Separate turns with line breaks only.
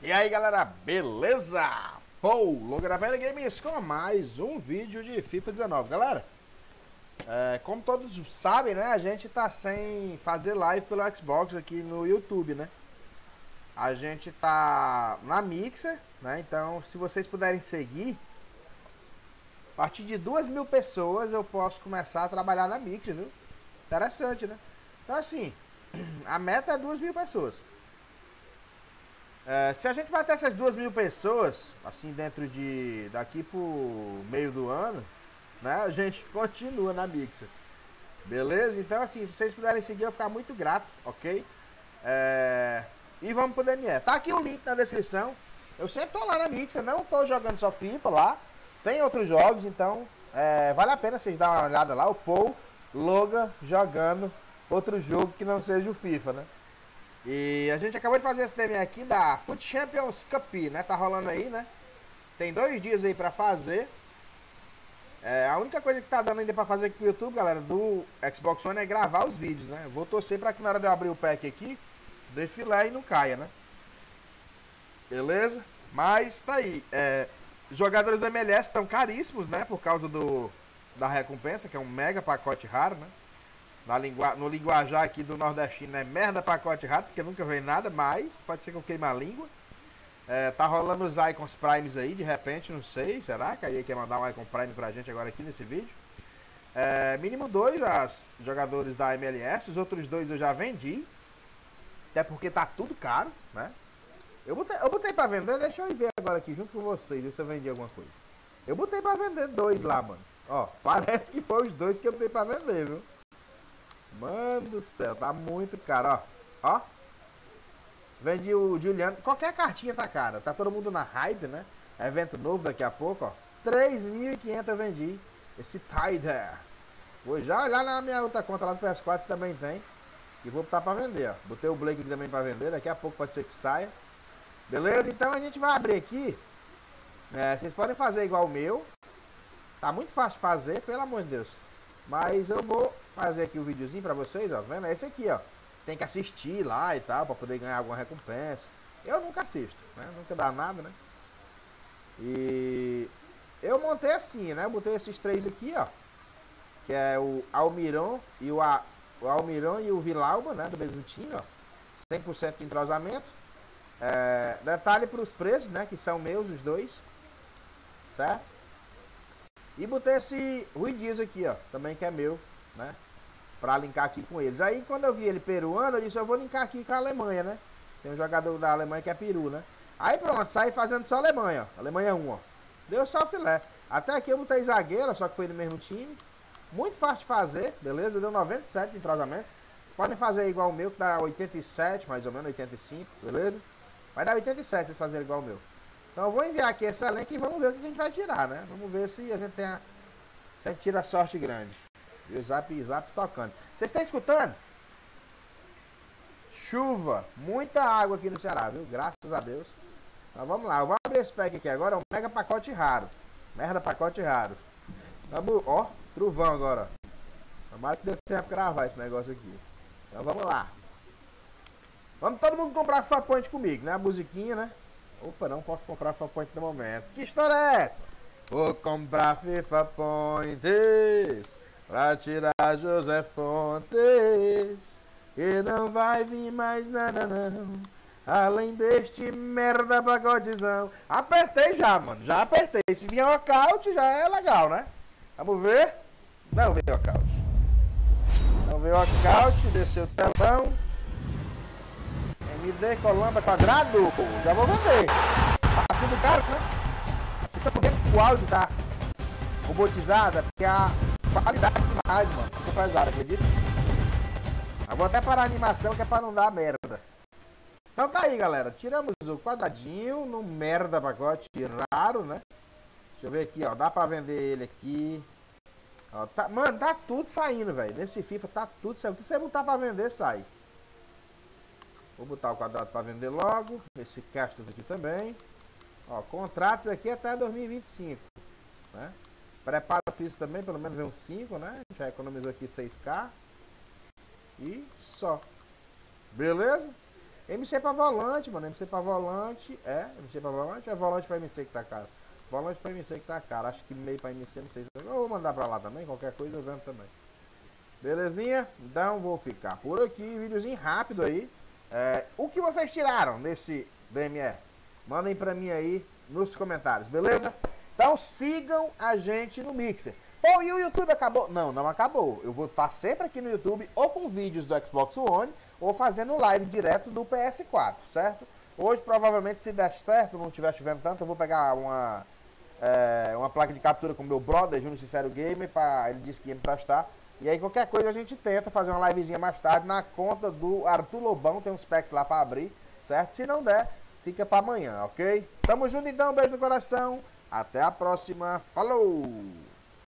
E aí galera, beleza? Paul, Logravela Games com mais um vídeo de FIFA 19. Galera, como todos sabem, né, a gente tá sem fazer live pelo Xbox aqui no YouTube, né? A gente tá na Mixer, né? Então, se vocês puderem seguir, a partir de 2.000 pessoas eu posso começar a trabalhar na Mixer, viu? Interessante, né? Então assim, a meta é 2.000 pessoas. Se a gente bater essas 2.000 pessoas, assim, daqui pro meio do ano, né, a gente continua na Mixer. Beleza? Então, assim, se vocês puderem seguir, eu vou ficar muito grato, ok? E vamos pro DME. Tá aqui o link na descrição. Eu sempre tô lá na Mixer, não tô jogando só FIFA lá. Tem outros jogos, então vale a pena vocês darem uma olhada lá. O Paul Loga jogando outro jogo que não seja o FIFA, né? E a gente acabou de fazer esse DME aqui da Foot Champions Cup, né? Tá rolando aí, né? Tem 2 dias aí pra fazer. A única coisa que tá dando ainda pra fazer aqui pro YouTube, galera, do Xbox One é gravar os vídeos, né? Vou torcer pra que na hora de eu abrir o pack aqui, dê filé e não caia, né? Beleza? Mas tá aí. Jogadores da MLS estão caríssimos, né? Por causa da recompensa, que é um mega pacote raro, né? No linguajar aqui do nordestino é merda pacote raro, porque nunca vem nada, mas pode ser que eu queime a língua. Tá rolando os Icons Primes aí, de repente, não sei, será que a EA quer mandar um Icon Prime pra gente agora aqui nesse vídeo? Mínimo 2 jogadores da MLS, os outros 2 eu já vendi, até porque tá tudo caro, né? Eu botei pra vender, deixa eu ir ver agora aqui junto com vocês, ver se eu vendi alguma coisa. Eu botei pra vender 2 lá, mano. Ó, parece que foi os 2 que eu botei pra vender, viu? Mano do céu, tá muito caro, ó. Ó. Vendi o Juliano. Qualquer cartinha tá cara. Tá todo mundo na hype, né? Evento novo daqui a pouco, ó. 3.500 eu vendi. Esse Tider. Vou já olhar na minha outra conta lá do PS4 se também tem. E vou botar pra vender, ó. Botei o Blake aqui também pra vender. Daqui a pouco pode ser que saia. Beleza? Então a gente vai abrir aqui. Vocês podem fazer igual o meu. Tá muito fácil de fazer, pelo amor de Deus. Mas eu vou fazer aqui o videozinho pra vocês, ó. Vendo? É esse aqui, ó. Tem que assistir lá e tal, pra poder ganhar alguma recompensa. Eu nunca assisto, né? Nunca dá nada, né? E eu montei assim, né? Eu botei esses 3 aqui, ó. Que é o Almiron e o Almiron e o Vilauba, né? Do mesmo time, ó. 100% de entrosamento. Detalhe pros preços, né? Que são meus, os 2. Certo? E botei esse Rui Dias aqui, ó, também que é meu, né, pra linkar aqui com eles. Aí quando eu vi ele peruano, eu disse, eu vou linkar aqui com a Alemanha, né. Tem um jogador da Alemanha que é peru, né. Aí pronto, saí fazendo só Alemanha, ó, Alemanha 1, ó. Deu só filé. Até aqui eu botei zagueiro, só que foi no mesmo time. Muito fácil de fazer, beleza, deu 97 de entrosamento. Podem fazer igual o meu, que dá 87, mais ou menos, 85, beleza. Vai dar 87 se vocês fazerem igual o meu. Então eu vou enviar aqui esse elenco e vamos ver o que a gente vai tirar, né? Vamos ver se a gente se a gente tira a sorte grande. E o zap tocando. Vocês estão escutando? Chuva, muita água aqui no Ceará, viu? Graças a Deus. Então vamos lá, eu vou abrir esse pack aqui agora, é um mega pacote raro. Merda pacote raro. Vamos, ó, trovão agora. Tomara que dê tempo de gravar esse negócio aqui. Então vamos lá. Vamos todo mundo comprar FIFA Point comigo, né? A musiquinha, né? Opa, não posso comprar FIFA Point no momento. Que história é essa? Vou comprar FIFA Points pra tirar José Fontes, que não vai vir mais nada não, além deste merda pacotezão. Apertei já, mano. Já apertei. Se vier walkout já é legal, né? Vamos ver. Não veio walkout. Não veio walkout. Desceu o telão. MD Colamba quadrado. Já vou vender. Tá tudo caro, né? Vocês estão vendo que o áudio tá robotizado? Porque a qualidade demais, mano. Ficou pesado, acredita? Eu vou até parar a animação que é pra não dar merda. Então tá aí, galera. Tiramos o quadradinho no merda pacote raro, né? Deixa eu ver aqui, ó. Dá pra vender ele aqui. Ó, tá, mano, tá tudo saindo, velho. Nesse FIFA tá tudo saindo. O que você botar pra vender, sai. Vou botar o quadrado para vender logo. Esse Castas aqui também. Ó, contratos aqui até 2025, né? Preparo físico também, pelo menos vem uns 5, né? Já economizou aqui 6k. E só. Beleza? MC pra volante, mano. MC pra volante. MC pra volante ou é volante pra MC que tá caro? Volante pra MC que tá caro. Acho que meio pra MC, não sei. Eu vou mandar pra lá também. Qualquer coisa eu vendo também. Belezinha? Então vou ficar por aqui. Videozinho rápido aí. O que vocês tiraram desse DMR? Mandem pra mim aí nos comentários, beleza? Então sigam a gente no Mixer. Pô, e o YouTube acabou? Não, não acabou. Eu vou estar sempre aqui no YouTube, ou com vídeos do Xbox One, ou fazendo live direto do PS4, certo? Hoje, provavelmente, se der certo, não estiver chovendo tanto, eu vou pegar uma placa de captura com meu brother, Júnior Sincero Gamer, ele disse que ia me prestar. E aí, qualquer coisa, a gente tenta fazer uma livezinha mais tarde na conta do Arthur Lobão, tem uns packs lá pra abrir, certo? Se não der, fica pra amanhã, ok? Tamo junto então, beijo no coração. Até a próxima. Falou!